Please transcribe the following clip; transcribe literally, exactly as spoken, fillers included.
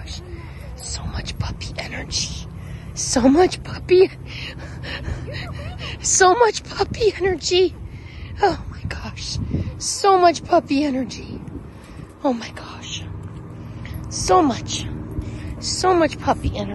gosh. So much puppy energy. So much puppy. So much puppy energy. Oh my gosh. So much puppy energy. Oh my gosh. So much. So much puppy energy.